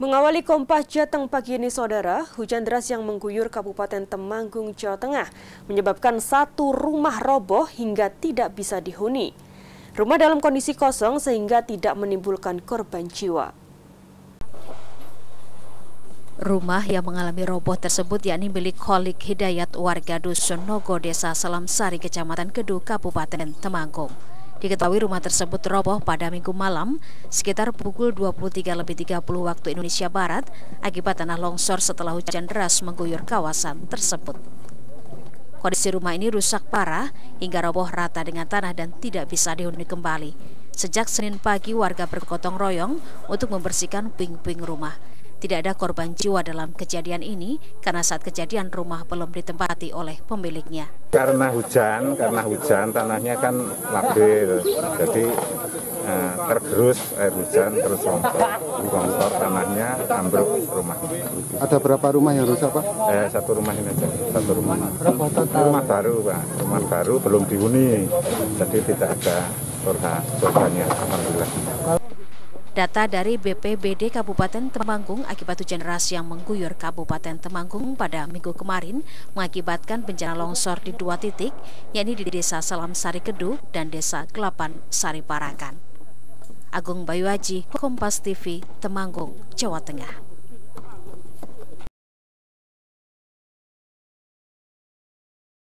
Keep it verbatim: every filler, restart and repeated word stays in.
Mengawali Kompas Jateng pagi ini, saudara, hujan deras yang mengguyur Kabupaten Temanggung, Jawa Tengah menyebabkan satu rumah roboh hingga tidak bisa dihuni. Rumah dalam kondisi kosong sehingga tidak menimbulkan korban jiwa. Rumah yang mengalami roboh tersebut yakni milik Kholik Hidayat, warga Dusun Nogo, Desa Selamsari, Kecamatan Kedu, Kabupaten Temanggung. Diketahui rumah tersebut roboh pada Minggu malam sekitar pukul dua puluh tiga lebih tiga puluh waktu Indonesia Barat akibat tanah longsor setelah hujan deras mengguyur kawasan tersebut. Kondisi rumah ini rusak parah hingga roboh rata dengan tanah dan tidak bisa dihuni kembali. Sejak Senin pagi warga bergotong royong untuk membersihkan puing-puing rumah. Tidak ada korban jiwa dalam kejadian ini karena saat kejadian rumah belum ditempati oleh pemiliknya. Karena hujan, karena hujan tanahnya kan labil, jadi eh, tergerus air hujan terus longsor, longsor tanahnya ambruk rumah. Ada berapa rumah yang rusak, Pak? Eh, satu rumah ini aja, satu rumah. Rumah baru, Pak, rumah baru belum dihuni, jadi tidak ada korbannya, alhamdulillah. Data dari B P B D Kabupaten Temanggung akibat hujan deras yang mengguyur Kabupaten Temanggung pada minggu kemarin mengakibatkan bencana longsor di dua titik, yakni di Desa Selamsari Kedu dan Desa Gelapan Sari Parakan. Agung Bayu Haji, Kompas T V, Temanggung, Jawa Tengah.